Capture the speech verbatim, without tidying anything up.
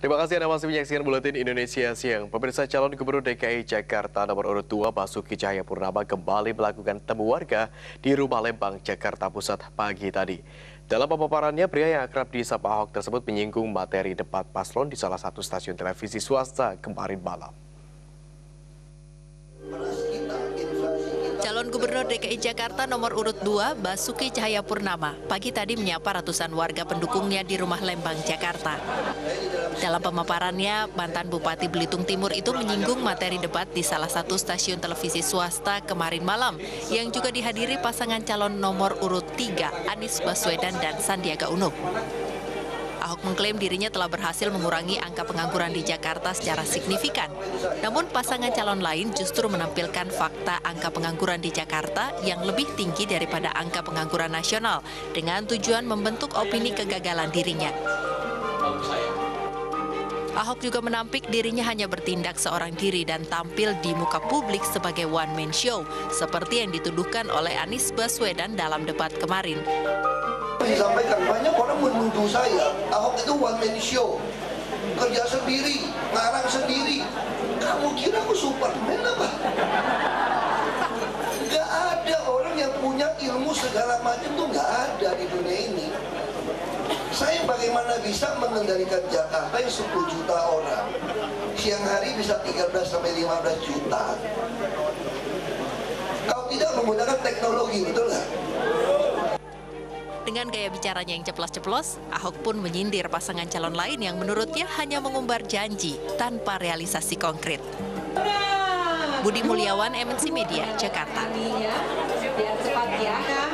Terima kasih Anda masih menyaksikan Buletin Indonesia Siang. Pemirsa, calon Gubernur D K I Jakarta nomor urut dua Basuki Cahayapurnama kembali melakukan temu warga di Rumah Lembang, Jakarta Pusat pagi tadi. Dalam pemaparannya, pria yang akrab disapa Ahok tersebut menyinggung materi debat paslon di salah satu stasiun televisi swasta kemarin malam. Calon Gubernur D K I Jakarta nomor urut dua Basuki Cahayapurnama pagi tadi menyapa ratusan warga pendukungnya di Rumah Lembang, Jakarta. Dalam pemaparannya, mantan Bupati Belitung Timur itu menyinggung materi debat di salah satu stasiun televisi swasta kemarin malam yang juga dihadiri pasangan calon nomor urut tiga Anies Baswedan dan Sandiaga Uno. Ahok mengklaim dirinya telah berhasil mengurangi angka pengangguran di Jakarta secara signifikan. Namun pasangan calon lain justru menampilkan fakta angka pengangguran di Jakarta yang lebih tinggi daripada angka pengangguran nasional dengan tujuan membentuk opini kegagalan dirinya. Ahok juga menampik dirinya hanya bertindak seorang diri dan tampil di muka publik sebagai one-man show, seperti yang dituduhkan oleh Anies Baswedan dalam debat kemarin. Disampaikan, banyak orang menuduh saya, Ahok itu one-man show, kerja sendiri, ngarang sendiri. Kamu kira aku Superman apa? Gak ada orang yang punya ilmu segala macam tuh gak ada di dunia ini. Saya bagaimana bisa mengendalikan Jakarta yang sepuluh juta orang, siang hari bisa tiga belas sampai lima belas juta. Kalau tidak menggunakan teknologi, betul nggak? Dengan gaya bicaranya yang ceplos-ceplos, Ahok pun menyindir pasangan calon lain yang menurutnya hanya mengumbar janji tanpa realisasi konkret. Budi Mulyawan, M N C Media, Jakarta.